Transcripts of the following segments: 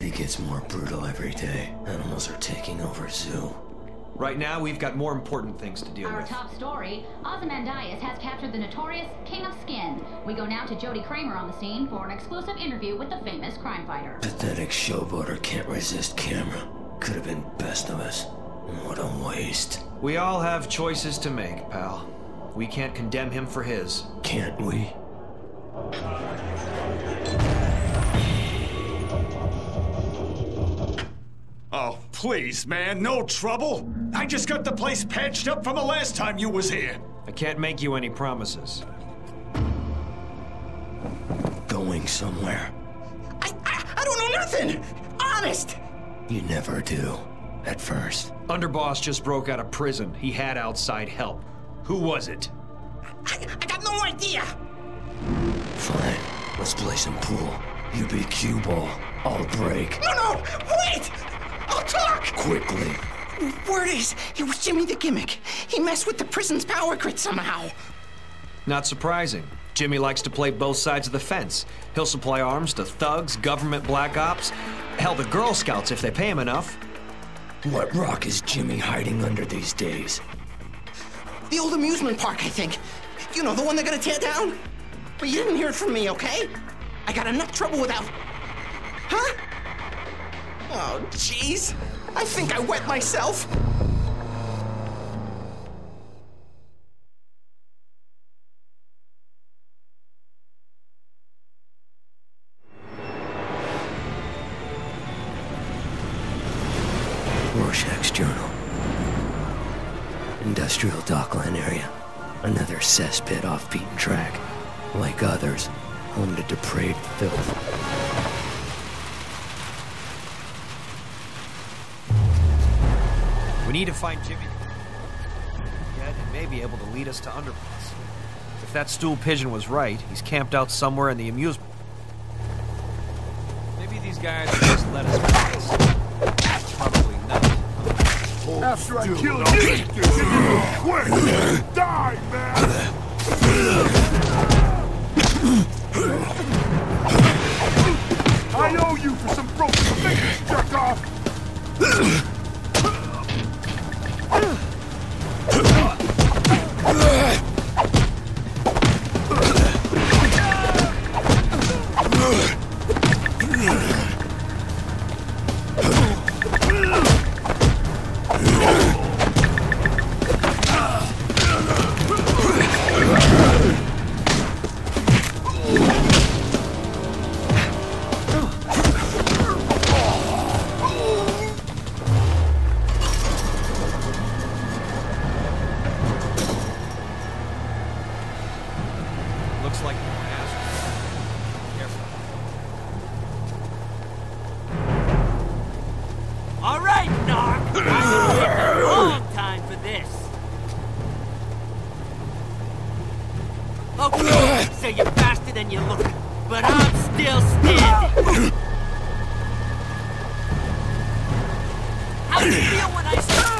It gets more brutal every day. Animals are taking over zoo. Right now, we've got more important things to deal with. Our top story, Ozymandias has captured the notorious King of Skin. We go now to Jody Kramer on the scene for an exclusive interview with the famous crime fighter. Pathetic showboater can't resist camera. Could have been best of us. What a waste. We all have choices to make, pal. We can't condemn him for his. Can't we? Oh, please, man, no trouble. I just got the place patched up from the last time you was here. I can't make you any promises. Going somewhere. I don't know nothing! Honest! You never do. At first. Underboss just broke out of prison. He had outside help. Who was it? I got no idea! Fine. Let's play some pool. You be cue ball. I'll break. No! Wait! I'll talk! Quickly. Word is, it was Jimmy the Gimmick. He messed with the prison's power grid somehow. Not surprising. Jimmy likes to play both sides of the fence. He'll supply arms to thugs, government black ops, hell, the Girl Scouts if they pay him enough. What rock is Jimmy hiding under these days? The old amusement park, I think. You know, the one they're gonna tear down? But you didn't hear it from me, okay? I got enough trouble without... Huh? Oh, jeez. I think I wet myself. Rorschach's journal. Industrial Dockland area. Another cesspit off beaten track. Like others, home to depraved filth. We need to find Jimmy. Yet he may be able to lead us to Underboss. If that stool pigeon was right, he's camped out somewhere in the amusement. Maybe these guys will just let us pass. Probably not. After I kill you, quick! Die, man! I owe you for some broken fingers, jerk off! Looks like more assholes. Careful. All right, Narc. I've been waiting a long time for this. Okay, so you're faster than you look, but I'm still standing. How do you feel when I stop?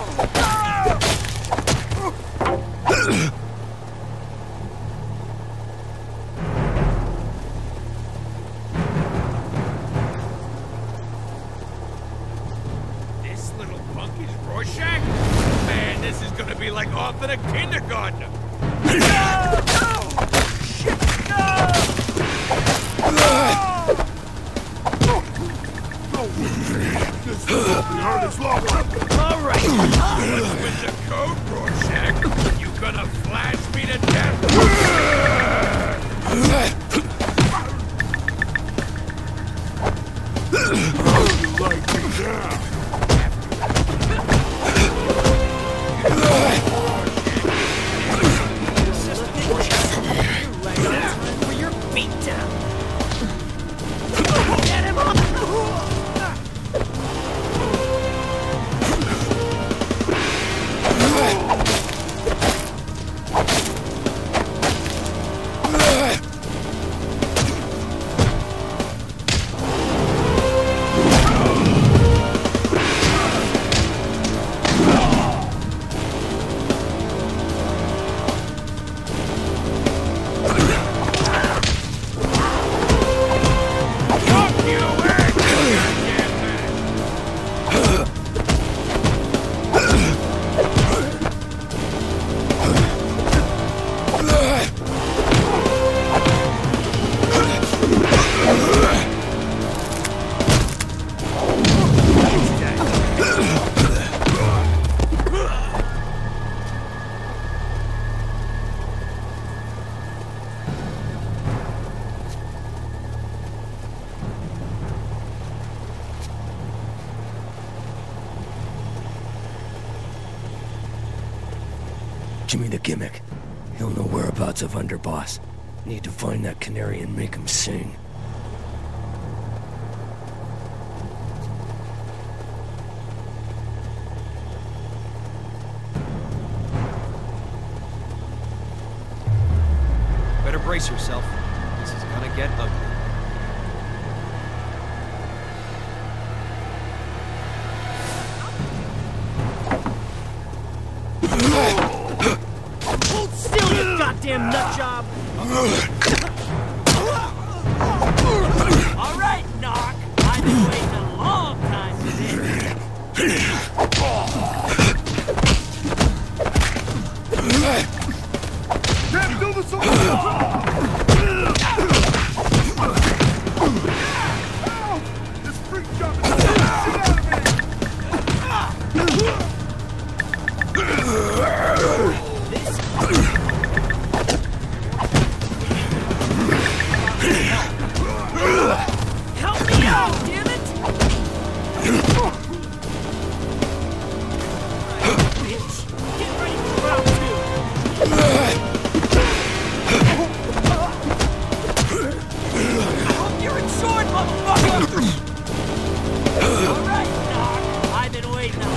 This little punk is Rorschach? Man, this is gonna be like off in a kindergarten! No! Shit, no! This is the hardest long. All right. What's with the code, Rorschach? You gonna flash me to death? You like me now? For your beatdown. Get him up! Jimmy the Gimmick. He'll know whereabouts of Underboss. Need to find that canary and make him sing. Better brace yourself. This is gonna get ugly. Hold still, you goddamn nutjob! All right, Knock. I've been waiting a long time for this. Can't do this alone! This freak jumping the shit out of Help me out, damn it! Bitch, get ready for round two. You're insured, motherfucker! All right, Knock. I've been waiting a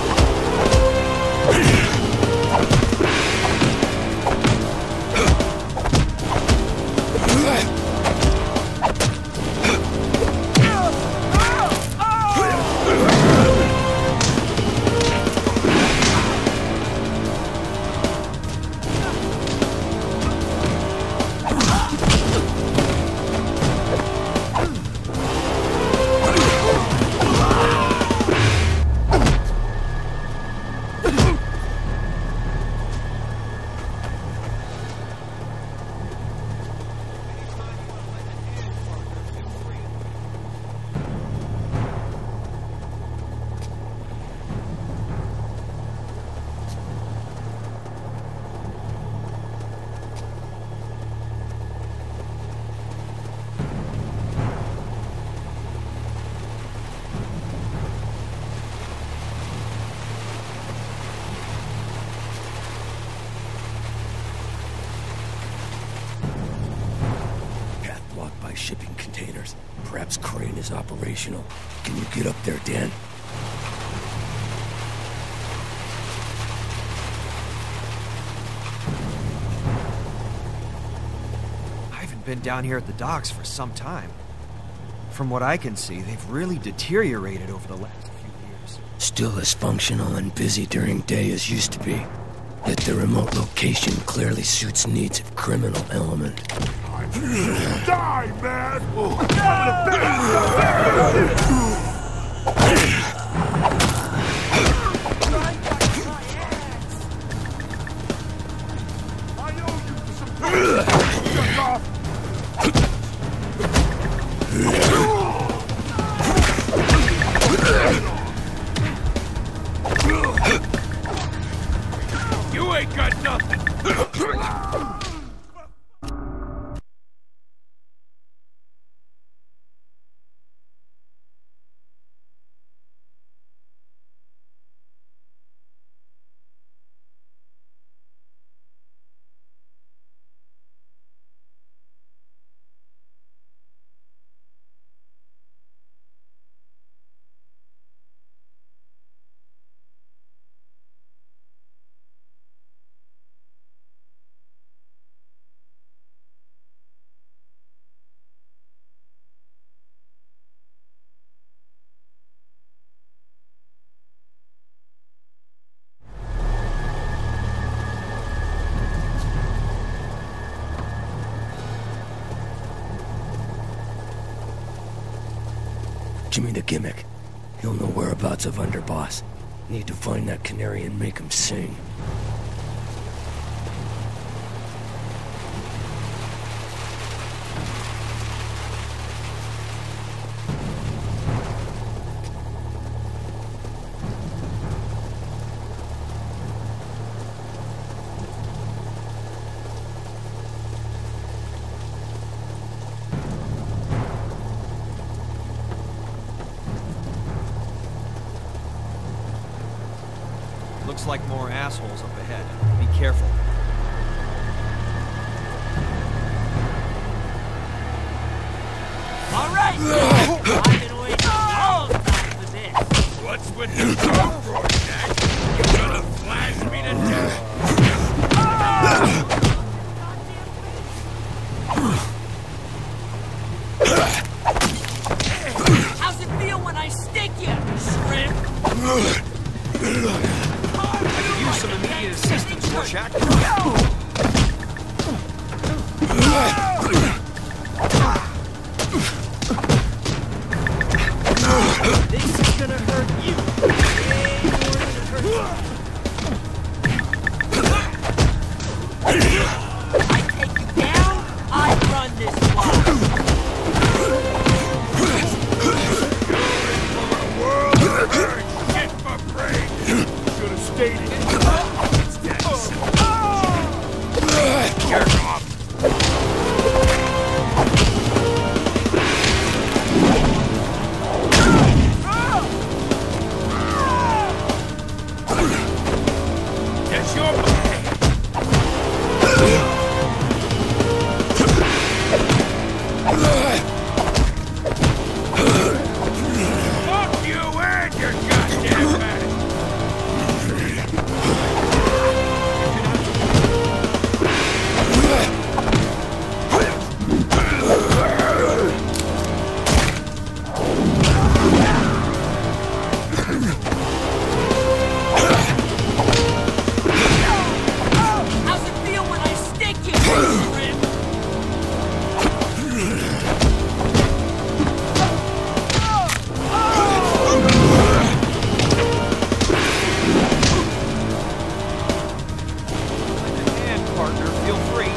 shipping containers. Perhaps Crane is operational. Can you get up there, Dan? I haven't been down here at the docks for some time. From what I can see, they've really deteriorated over the last few years. Still as functional and busy during day as used to be. Yet the remote location clearly suits needs of criminal element. Die, man! You ain't got nothing! Jimmy the Gimmick. He'll know whereabouts of Underboss. Need to find that canary and make him sing. Looks like more assholes up ahead. Be careful. I've been waiting a long time for this. What's with the dog, Rorschach? You gonna flash me to death? How's it feel when I stick you, shrimp? I could use some immediate assistance, Rorschach. This is gonna hurt you. Way more than it hurts me. I take you down, I run this block. World of hurt, shit for brain. Should have stayed in. It's that simple. Jerk off. That's your fuck you and your goddamn back. How's it feel when I stick you, shrimp? And partner, feel free.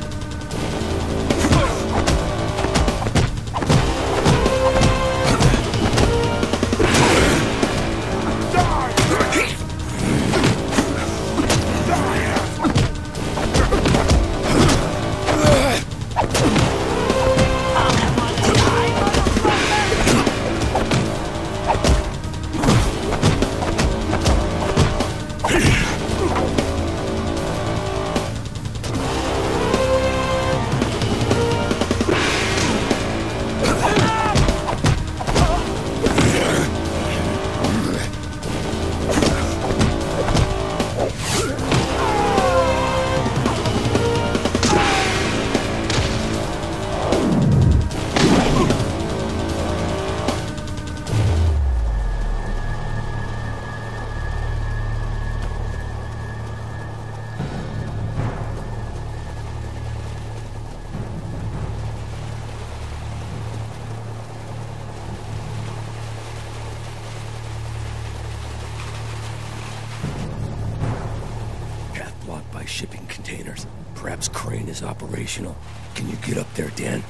Path blocked by shipping containers. Perhaps Crane is operational. Can you get up there, Dan?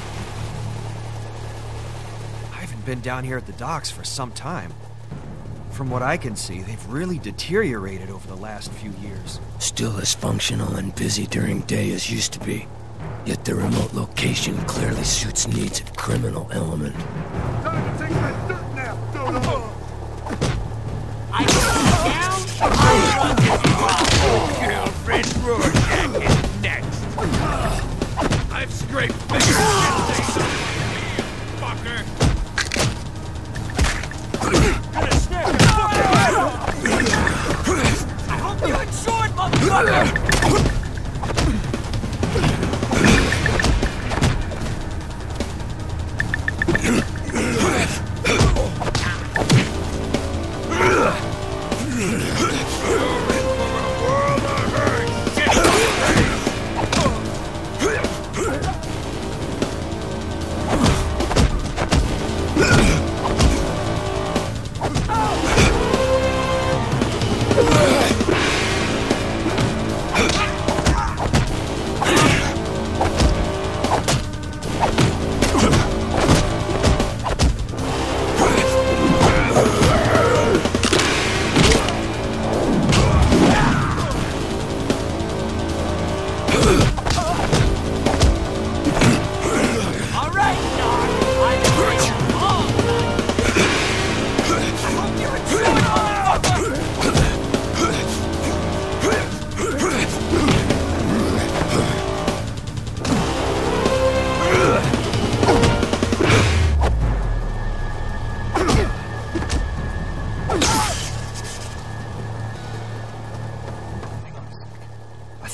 I haven't been down here at the docks for some time. From what I can see, they've really deteriorated over the last few years. Still as functional and busy during day as used to be. Yet the remote location clearly suits needs of criminal element. Time to take that dirt nap, Dodo. I take you down, I run this block. Girlfriend Rorschach is next. I've scraped fingers and things off you, fucker. Gonna snap your fucking head off. I hope you enjoyed, motherfucker!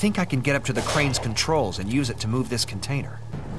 think I can get up to the crane's controls and use it to move this container.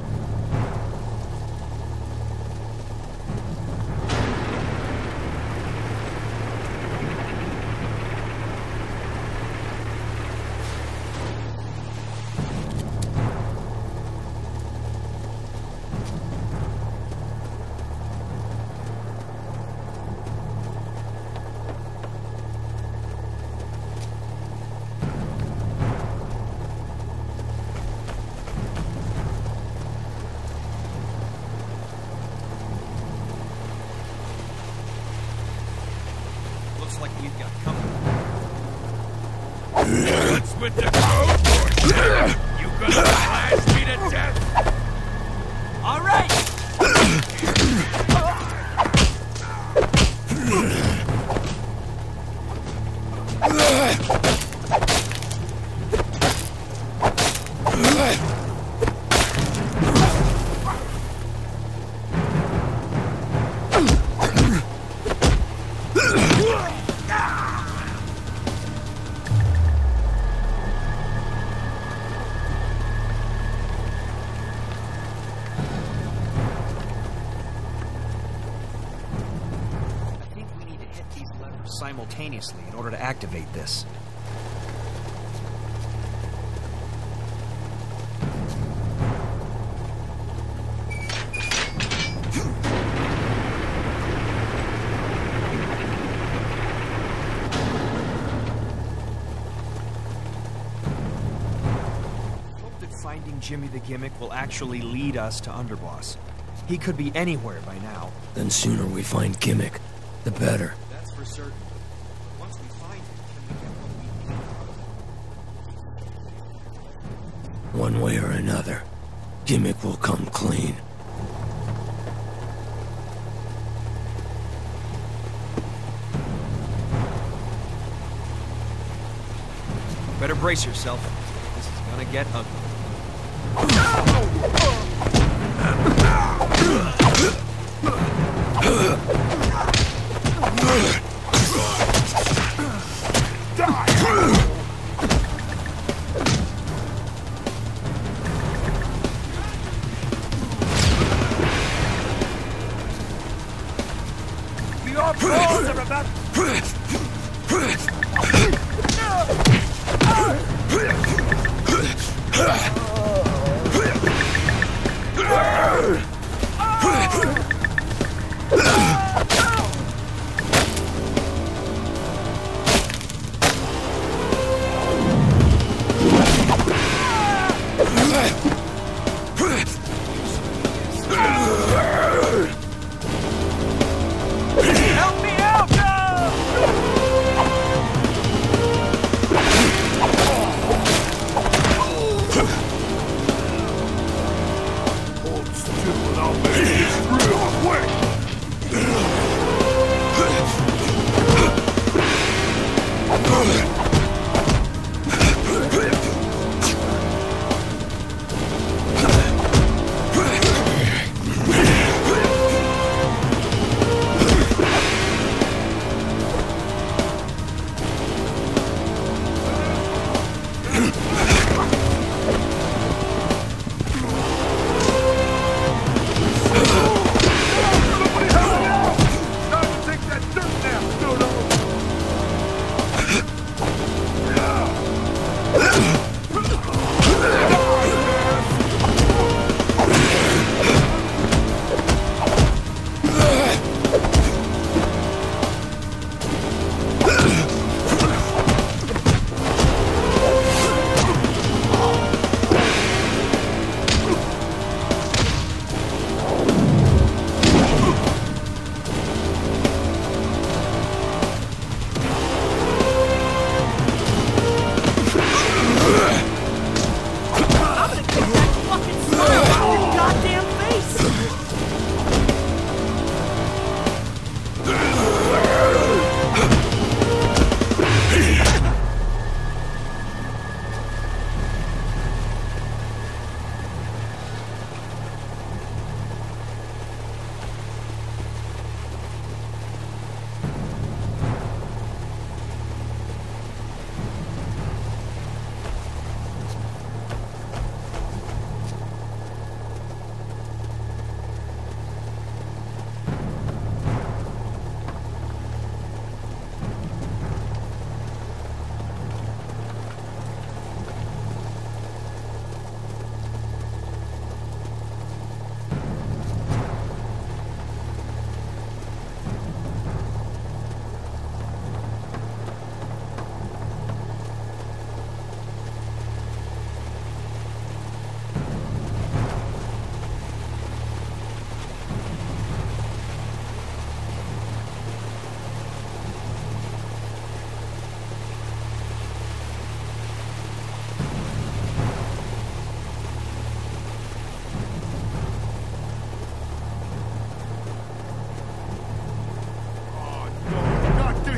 Looks like we've got company. What's with the code? You gonna blast me to death? All right! Simultaneously in order to activate this. Hope that finding Jimmy the Gimmick will actually lead us to Underboss. He could be anywhere by now. Then sooner we find Gimmick, the better. That's for certain. Once we find him, can we get what we need? One way or another, Gimmick will come clean. Better brace yourself. This is gonna get ugly. Your balls are about... Help me out! Hold still.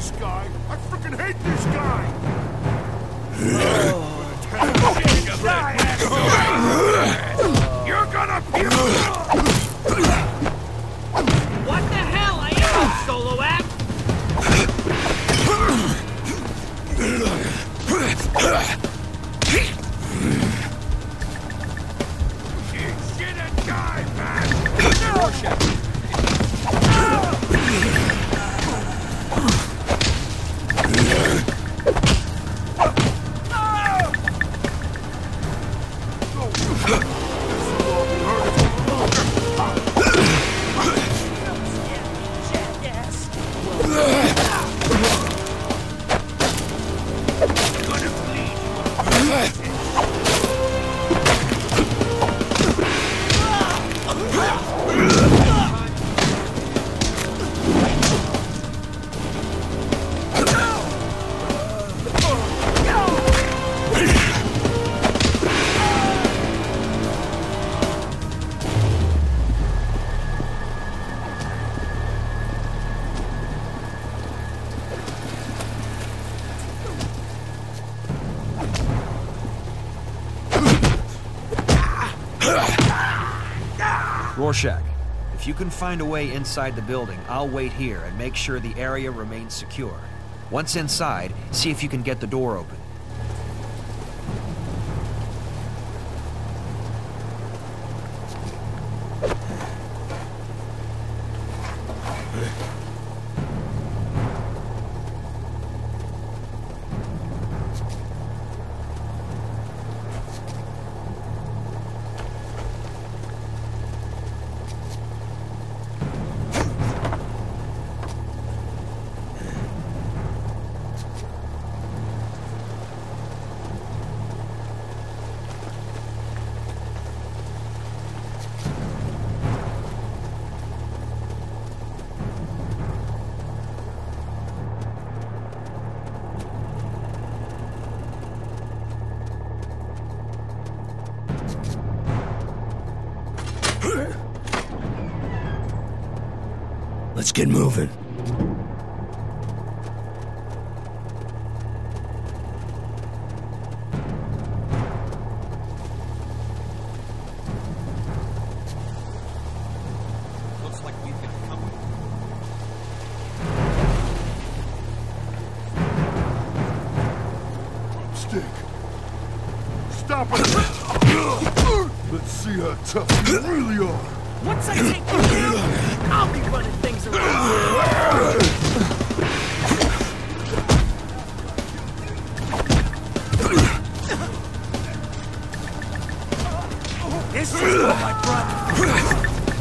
this guy. I freaking hate this guy. You're gonna be. What the hell? I am a solo act. Shit and die, man. Rorschach. Rorschach, if you can find a way inside the building, I'll wait here and make sure the area remains secure. Once inside, see if you can get the door open. Let's get moving. Looks like we've got company. Stick. Stop it. Let's see how tough you really are. Once I take you down, I'll be running things around. This is for my brother.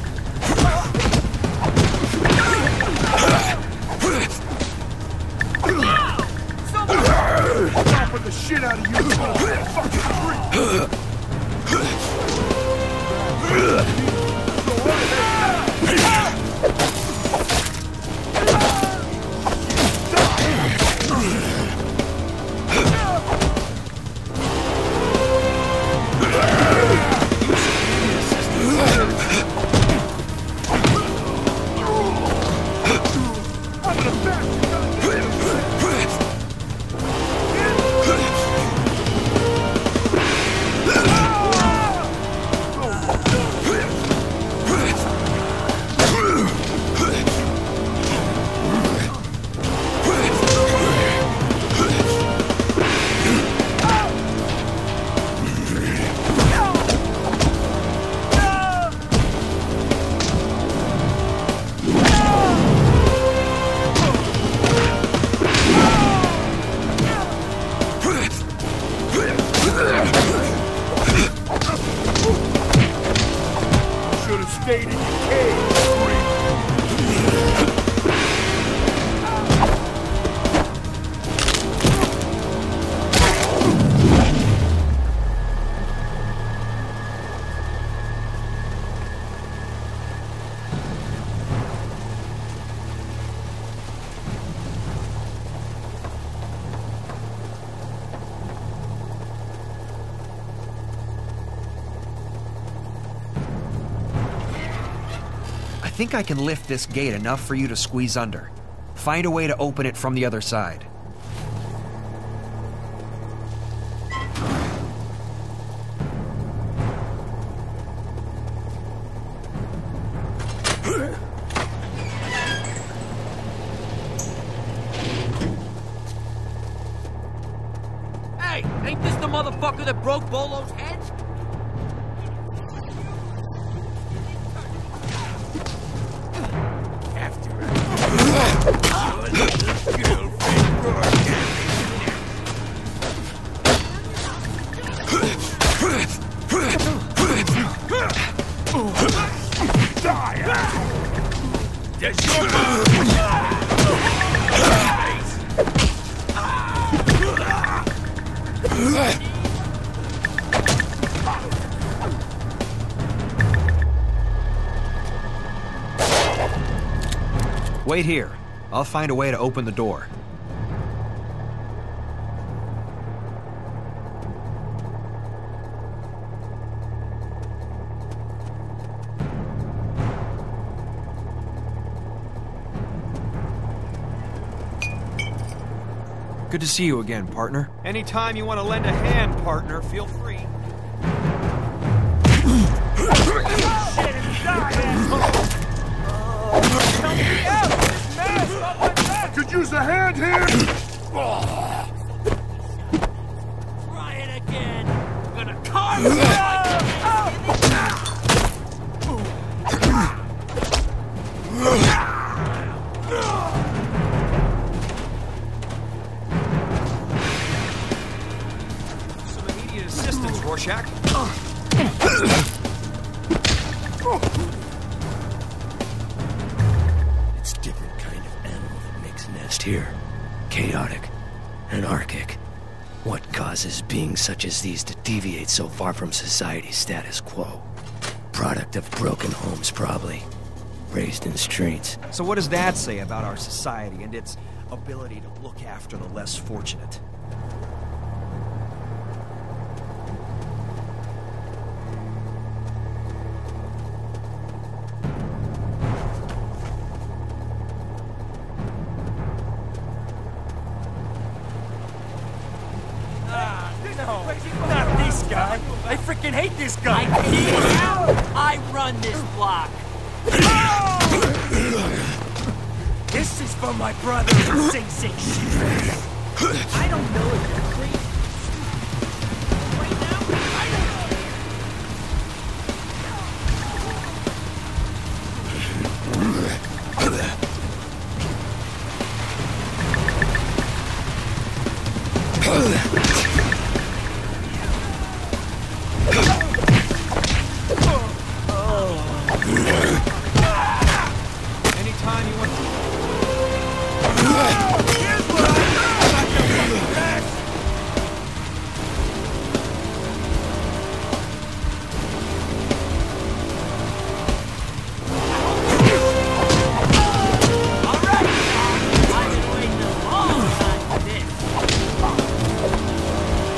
Stomping the shit out of you. You're gonna be a fucking freak. Stayed in your cage, freak. I think I can lift this gate enough for you to squeeze under. Find a way to open it from the other side. Hey, ain't this the motherfucker that broke Bolo's head? Wait here. I'll find a way to open the door. Good to see you again, partner. Anytime you want to lend a hand, partner, feel free. Could use a hand here! Try it again. I'm gonna carve you up! Some immediate assistance, Rorschach. It's a different kind of animal that makes nest here. Chaotic, anarchic. What causes beings such as these to deviate so far from society's status quo? Product of broken homes, probably. Raised in streets. So what does that say about our society and its ability to look after the less fortunate? Not this guy. I freaking hate this guy. I run this block. This is for my brother who Sing Sing shit. I don't know if you're crazy. Right now, I don't know. Anytime you want to... I've been waiting a long time for this.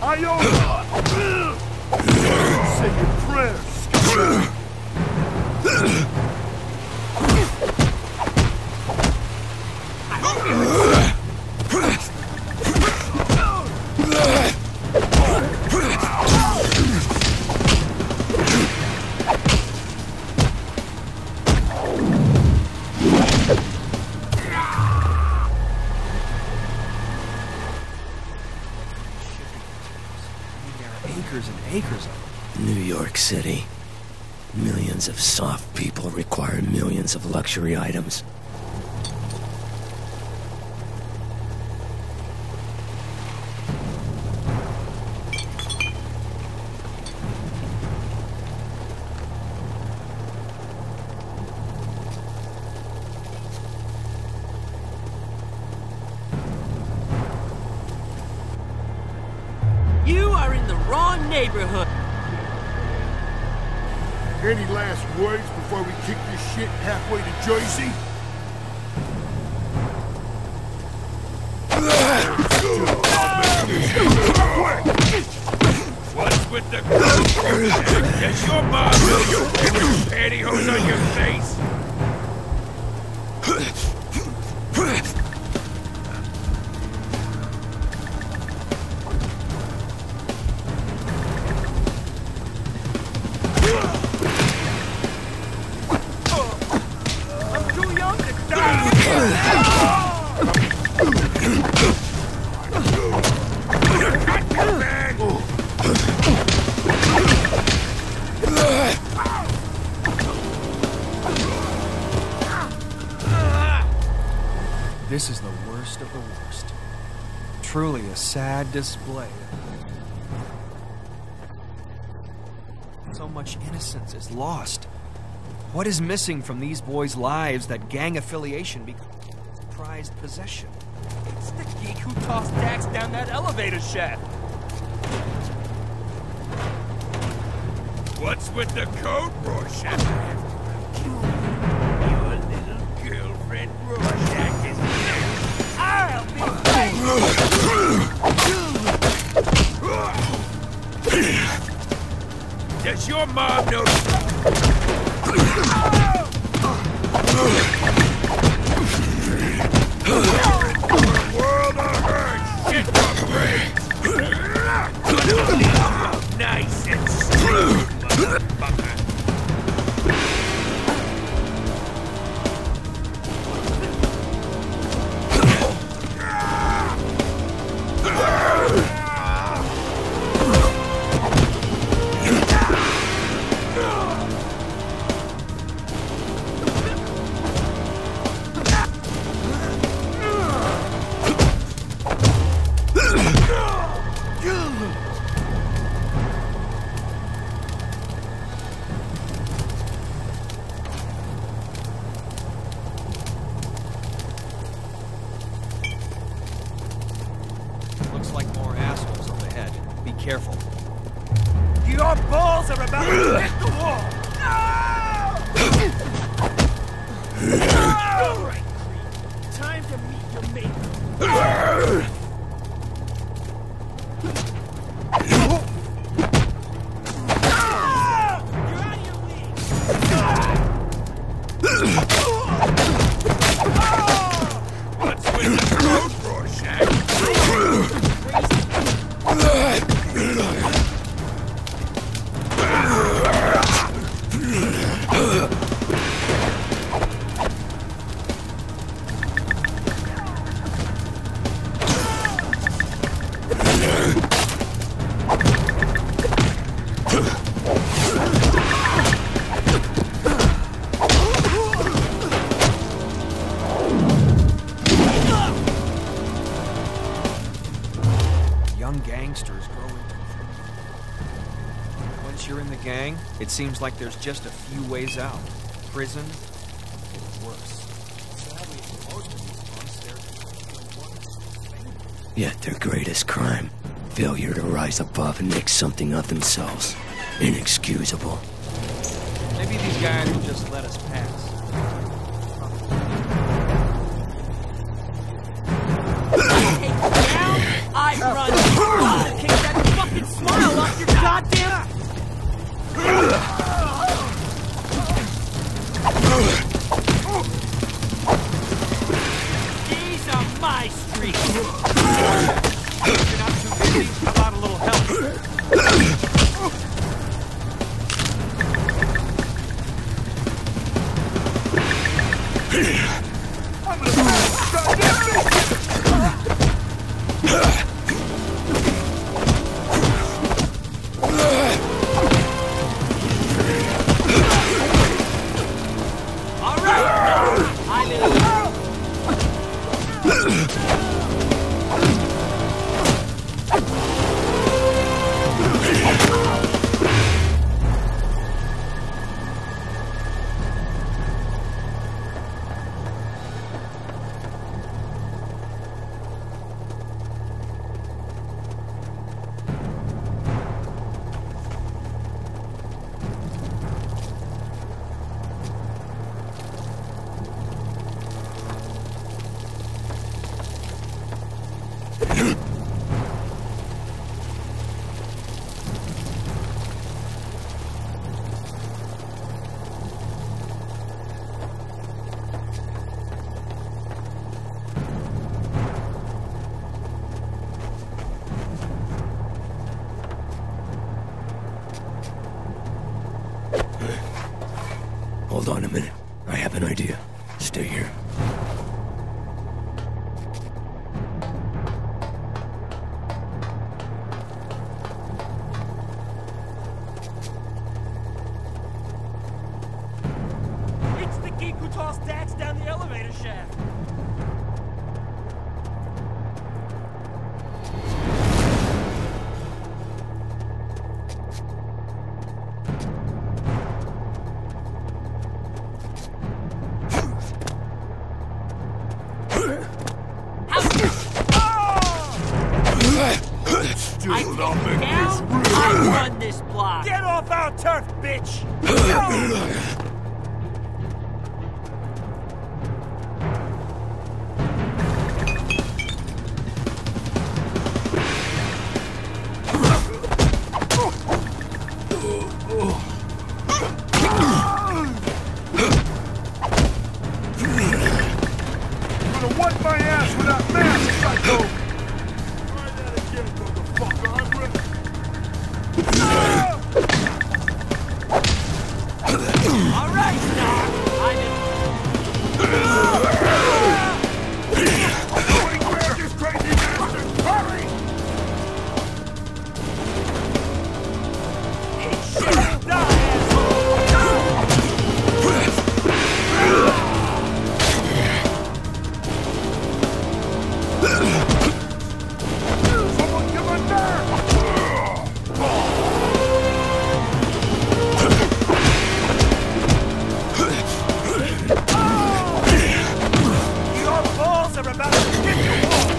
Iona! Say your prayers, scoundrel. Acres and acres of them. New York City. Millions of soft people require millions of luxury items. You are in the wrong neighborhood. Any last words before we kick this shit halfway to Jersey? What's with the group? Does your mom know you're with pantyhose on your face? I'm too young to die. This is the worst of the worst. Truly a sad display. So much innocence is lost. What is missing from these boys' lives that gang affiliation becomes prized possession? It's the geek who tossed Dax down that elevator shaft. What's with the code, Rorschach? Your little girlfriend, Rorschach, is dead. I'll be Does your mom know? World of hurt, shit your brains. Nice and smooth, motherfucker. Looks like more assholes up ahead. Be careful. Your balls are about to hit the wall! All right, creep. Time to meet your maker. You're out of your league. What's with the code, Rorschach? Young gangsters grow into... Once you're in the gang, it seems like there's just a few ways out. Prison, or worse. Sadly, for most of these months, they're... Yet their greatest crime, failure to rise above and make something of themselves, inexcusable. Maybe these guys will just let us pass. Take it down, I run. Kick that fucking Hold on a minute. I have an idea. Stay here. It's the geek who tossed Dax down the elevator shaft. I take down, I run this block. Get off our turf, bitch! Gonna wipe my ass with that mask, psycho! Try that again, motherfucker. I'm ready. All right, Doc. Going where, this crazy bastard? Hurry! Shit, die, Someone give a nerve! Your balls are about to hit the wall.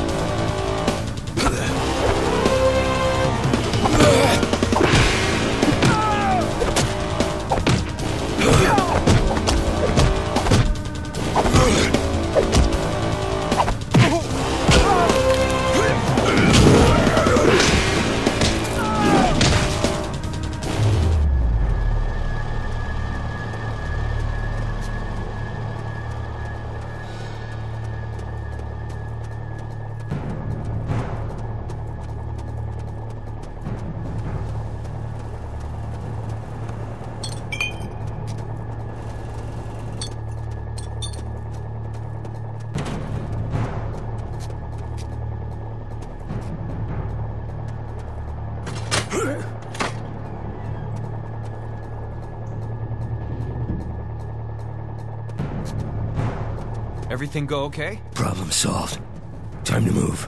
Everything go okay? Problem solved. Time to move.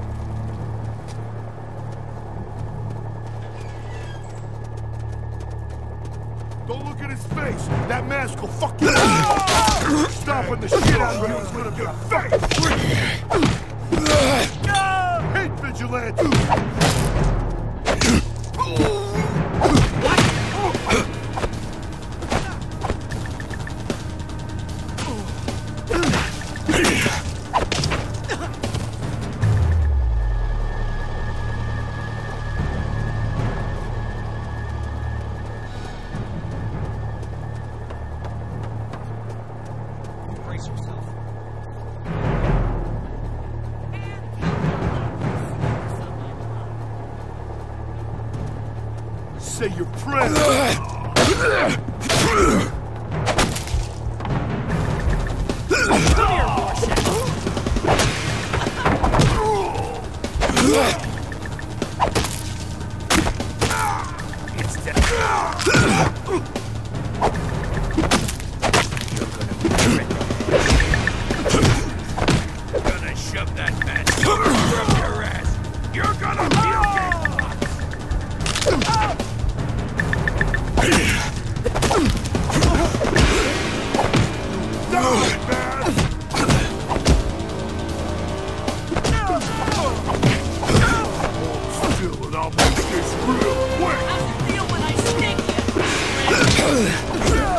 Don't look at his face. That mask will fuck you. Stomping the shit out of you is gonna be a face. Hate vigilante. Brace yourself. Say your prayers. Gonna shove that fat sucker up your ass. You're gonna feel still, and I'll make this real quick. How's it feel when I stick you?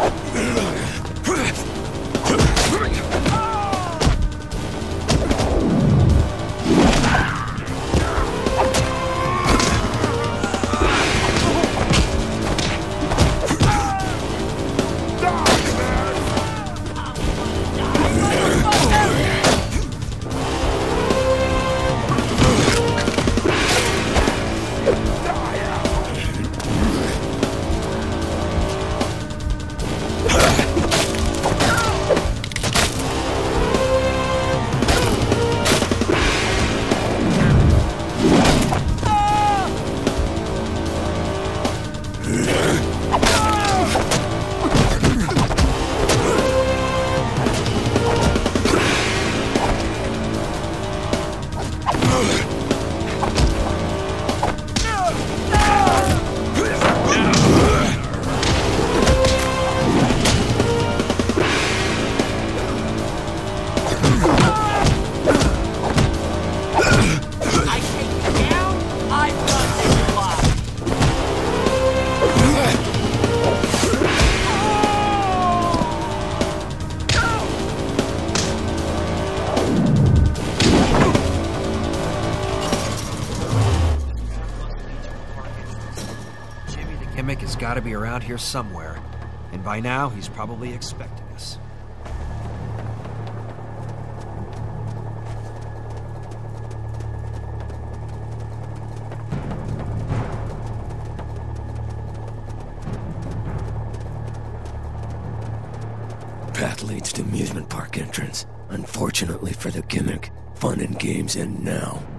Gimmick has got to be around here somewhere, and by now he's probably expecting us. Path leads to amusement park entrance. Unfortunately for the Gimmick, fun and games end now.